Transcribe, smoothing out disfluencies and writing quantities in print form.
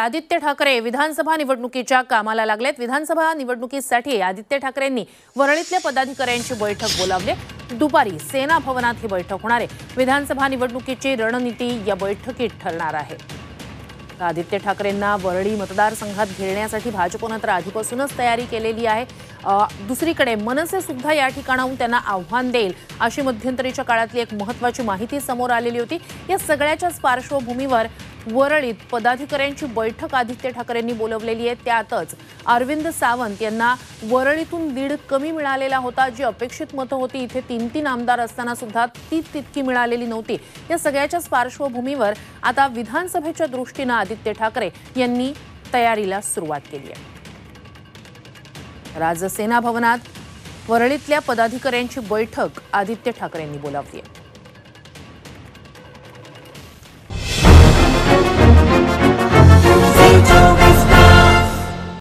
आदित्य ठाकरे विधानसभा निवडणुकीच्या कामाला लागलेत। विधानसभा निवडणुकीसाठी आदित्य ठाकरेंनी वरळीतल्या पदाधिकाऱ्यांची बैठक बोलावली। दुपारी सेना भवनात ही बैठक होणार आहे। विधानसभा निवडणुकीची रणनीती या बैठकीत ठरणार आहे। आदित्य ठाकरेंना वरळी मतदारसंघात घेरण्यासाठी भाजपने तर आधीपासूनच तयारी केलेली आहे। दुसरीकडे मनसे सुद्धा या ठिकाणाहून त्यांना आव्हान देईल अशी मध्यंतरीच्या काळातली एक महत्त्वाची माहिती समोर आलेली होती। या सगळ्याच्याच पार्श्वभूमीवर वरळीत पदाधिकाऱ्यांची बैठक आदित्य ठाकरेंनी बोलावलेली आहे। त्यातच अरविंद सावंत यांना वरळीतून लीड कमी मिळालेला होता। जी अपेक्षित मतं होती इथे 3-3 आमदार असताना सुद्धा ती तितकी मिळालेली नव्हती। या सगळ्याच्याच पार्श्वभूमीवर आता विधानसभेच्या दृष्टीने आदित्य ठाकरे यांनी तयारीला सुरुवात केली आहे। आज सेना भवनात वरळीतल्या पदाधिकाऱ्यांची बैठक आदित्य ठाकरेंनी बोलावली आहे।